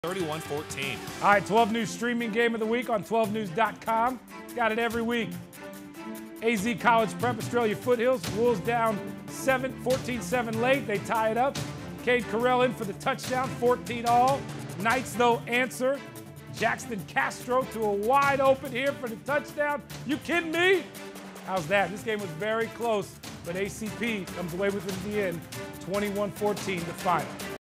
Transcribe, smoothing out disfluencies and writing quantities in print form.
31-14. All right, 12 News streaming game of the week on 12news.com. Got it every week. AZ College Prep, Estrella Foothills. Wolves down 14-7 late. They tie it up. Cade Carell in for the touchdown, 14-all. Knights, though, answer. Jackson Castro to a wide open here for the touchdown. You kidding me? How's that? This game was very close, but ACP comes away with it in the end. 21-14, the final.